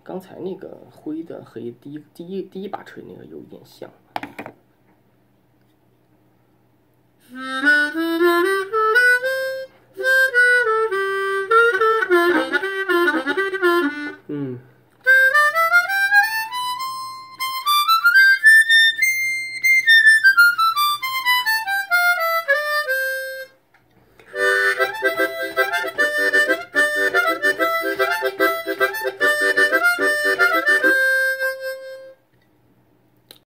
刚才那个灰的和第一把锤那个有一点像。